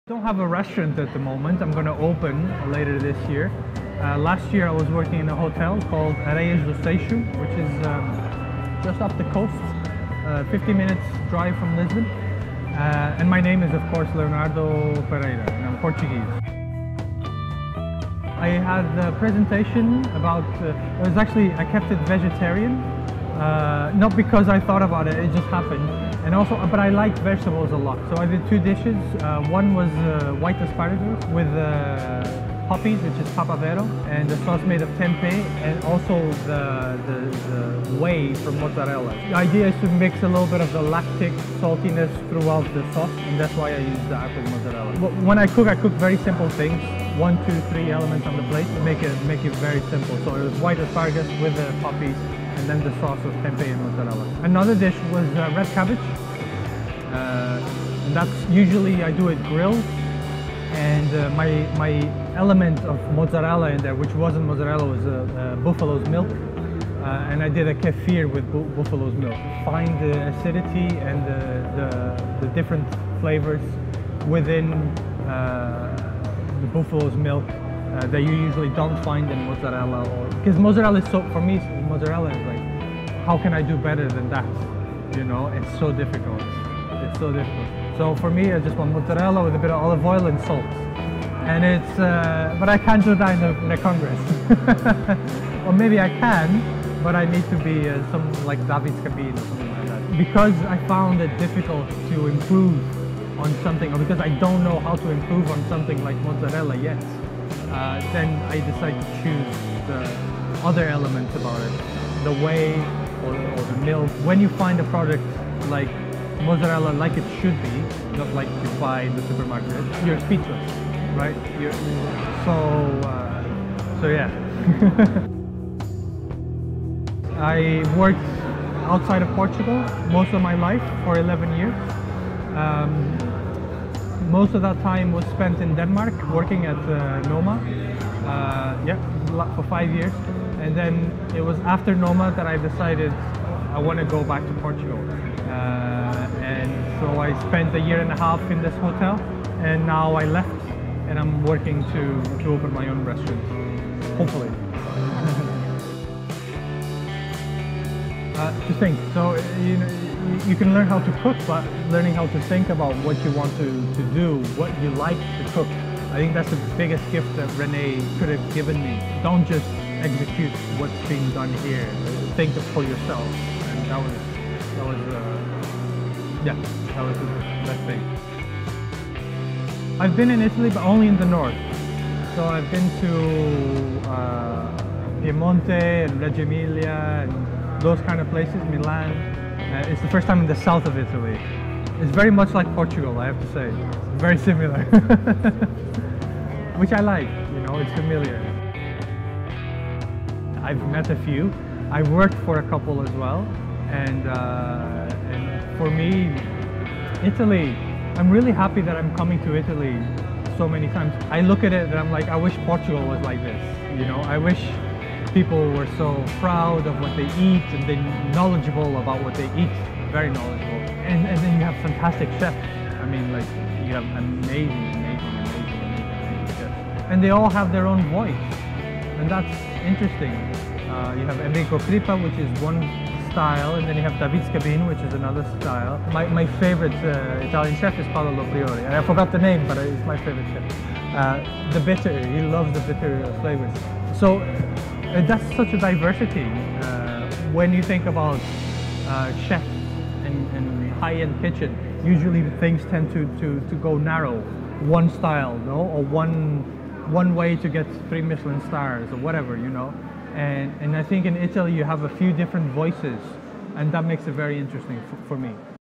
I don't have a restaurant at the moment. I'm going to open later this year. Last year I was working in a hotel called Areias do Seixo, which is just up the coast, 50 minutes drive from Lisbon. And my name is of course Leonardo Pereira, and I'm Portuguese. I had a presentation about, I kept it vegetarian. Not because I thought about it, it just happened. And also, but I like vegetables a lot. So I did two dishes. One was white asparagus with poppies, which is papaverro, and the sauce made of tempeh, and also the whey from mozzarella. The idea is to mix a little bit of the lactic saltiness throughout the sauce, and that's why I use the apple mozzarella. When I cook very simple things. 1, 2, 3 elements on the plate to make it very simple. So it was white asparagus with the poppies, and then the sauce of tempeh and mozzarella. Another dish was red cabbage, and that's usually I do it grilled, and my element of mozzarella in there, which wasn't mozzarella, was buffalo's milk, and I did a kefir with buffalo's milk. Find the acidity and the different flavors within the buffalo's milk that you usually don't find in mozzarella, because mozzarella is for me, mozzarella is like, how can I do better than that? You know, it's so difficult. It's so difficult. So for me, I just want mozzarella with a bit of olive oil and salt. And it's, but I can't do that in a congress. Or maybe I can, but I need to be something like David's cabine or something like that. Because I found it difficult to improve on something, or because I don't know how to improve on something like mozzarella yet, then I decided to choose the other elements about it, the whey or the milk. When you find a product like mozzarella like it should be, not like you buy in the supermarket, you're speechless, right? So yeah. I worked outside of Portugal most of my life for 11 years. Most of that time was spent in Denmark working at Noma, for 5 years. And then it was after Noma that I decided I want to go back to Portugal. And so I spent 1.5 years in this hotel, and now I left and I'm working to open my own restaurant, hopefully. To think. So you can learn how to cook, but learning how to think about what you want to do, what you like to cook. I think that's the biggest gift that Rene could have given me. Don't just execute what's being done here. Think for yourself, and that was the best thing. I've been in Italy, but only in the north. So I've been to Piemonte and Reggio Emilia and those kind of places, Milan. It's the first time in the south of Italy. It's very much like Portugal, I have to say. It's very similar. Which I like, you know, it's familiar. I've met a few. I've worked for a couple as well. And for me, Italy, I'm really happy that I'm coming to Italy so many times. I look at it and I'm like, I wish Portugal was like this. You know, I wish people were so proud of what they eat and they're knowledgeable about what they eat, very knowledgeable. And then you have fantastic chefs. I mean, like, you have amazing chefs. And they all have their own voice, and that's interesting. You have Enrico Crippa, which is one style, and then you have David's cabine, which is another style. My favorite Italian chef is Paolo Priori. I forgot the name, but he's my favorite chef. The bitter, he loves the bitter flavors. So that's such a diversity. When you think about chefs and high-end kitchen, usually things tend to go narrow. One style, no? Or one way to get 3 Michelin stars or whatever, you know? And I think in Italy you have a few different voices, and that makes it very interesting for me.